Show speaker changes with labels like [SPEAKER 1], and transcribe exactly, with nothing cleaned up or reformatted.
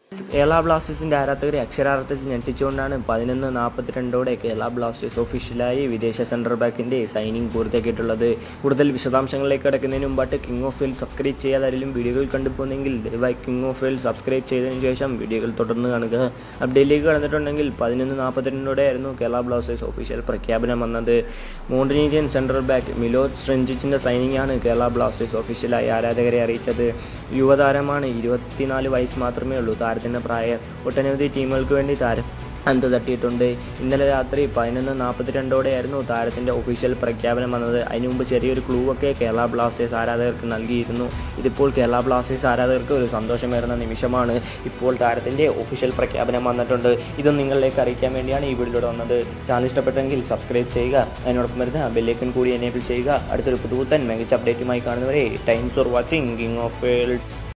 [SPEAKER 1] കേരള ബ്ലാസ്റ്റേഴ്സിന്റെ ആരാധകരെ അക്ഷരാർത്ഥത്തിൽ ഞെട്ടിച്ചുകൊണ്ടാണ് പതിനൊന്ന് നാൽപ്പത്തിരണ്ടോടെ കേരള ബ്ലാസ്റ്റേഴ്സ് ഒഫീഷ്യലായി വിദേശ സെൻട്രൽ ബാക്കിന്റെ സൈനിങ് പൂർത്തിയാക്കിയിട്ടുള്ളത്. കൂടുതൽ വിശദാംശങ്ങളിലേക്ക് കടക്കുന്നതിന് മുമ്പായിട്ട് കിങ് ഓഫ് ഫീൽഡ് സബ്സ്ക്രൈബ് ചെയ്യാതെ ആരെങ്കിലും വീഡിയോകൾ കണ്ടുപോകുന്നെങ്കിൽ ദയവായി കിങ് ഓഫ് ഫീൽഡ് സബ്സ്ക്രൈബ് ചെയ്തതിനു ശേഷം വീഡിയോകൾ തുടർന്ന് കാണുക. അപ്ഡേറ്റിലേക്ക് കടന്നിട്ടുണ്ടെങ്കിൽ പതിനൊന്ന് നാൽപ്പത്തിരണ്ടോടെ ആയിരുന്നു കേരള ബ്ലാസ്റ്റേഴ്സ് ഒഫീഷ്യൽ പ്രഖ്യാപനം വന്നത്. മോണ്ടനീരിയൻ സെൻട്രൽ ബാക്ക് മിലോസ് സ്ട്രെഞ്ചിച്ചിന്റെ സൈനിങ് ആണ് കേരള ബ്ലാസ്റ്റേഴ്സ് ഒഫീഷ്യലായി ആരാധകരെ അറിയിച്ചത്. യുവതാരമാണ്, ഇരുപത്തിനാല് വയസ്സ് മാത്രമേ ഉള്ളൂ താരത്തിന്റെ പ്രായം. ഒട്ടനവധി ടീമുകൾക്ക് വേണ്ടി താരം അന്ത് തട്ടിയിട്ടുണ്ട്. ഇന്നലെ രാത്രി പതിനൊന്ന് നാൽപ്പത്തിരണ്ടോടെയായിരുന്നു താരത്തിന്റെ ഒഫീഷ്യൽ പ്രഖ്യാപനം വന്നത്. അതിനു മുമ്പ് ചെറിയൊരു ക്ലൂ ഒക്കെ കേരള ബ്ലാസ്റ്റേഴ്സ് ആരാധകർക്ക് നൽകിയിരുന്നു. ഇതിപ്പോൾ കേരള ബ്ലാസ്റ്റേഴ്സ് ആരാധകർക്ക് ഒരു സന്തോഷമേറുന്ന നിമിഷമാണ്. ഇപ്പോൾ താരത്തിന്റെ ഒഫീഷ്യൽ പ്രഖ്യാപനം വന്നിട്ടുണ്ട്. ഇതും നിങ്ങളിലേക്ക് അറിയിക്കാൻ വേണ്ടിയാണ് ഈ വീഡിയോയിലൂടെ വന്നത്. ചാനൽ ഇഷ്ടപ്പെട്ടെങ്കിൽ സബ്സ്ക്രൈബ് ചെയ്യുക, അതിനോടൊപ്പം വരുന്ന ബെല്ലൈക്കൺ കൂടി എനേബിൾ ചെയ്യുക. അടുത്തൊരു പുതുപുത്തൻ മികച്ച അപ്ഡേറ്റുമായി കാണുന്നവരെ thanks for watching king of field.